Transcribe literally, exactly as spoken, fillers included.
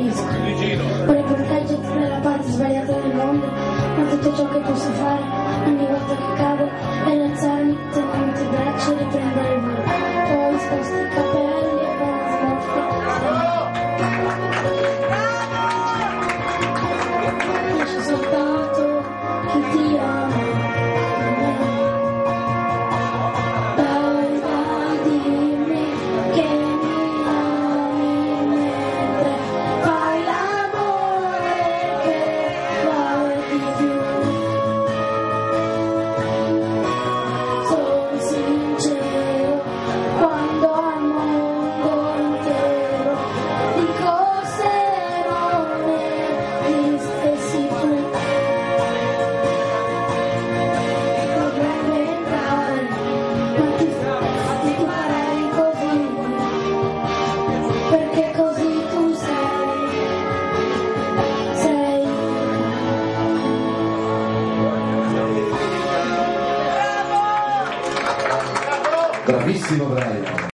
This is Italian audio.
capisco. Vorrei proteggerti nella parte sbagliata del mondo, ma tutto ciò che posso fare ogni volta che cado è rialzarmi, tenermi il braccio e riprendere il volo. Poi sposti i capelli e con una smorfia lascio soltanto chi ti ama. Dai, dai, dimmi che mi ami mentre fai l'amore che vale di più. Sono sincero quando al mondo intero dico se non esistessi tu. Potrebbe entrare, ma ti, ti farei così, perché così tu sei, sei. Bravissimo Brian.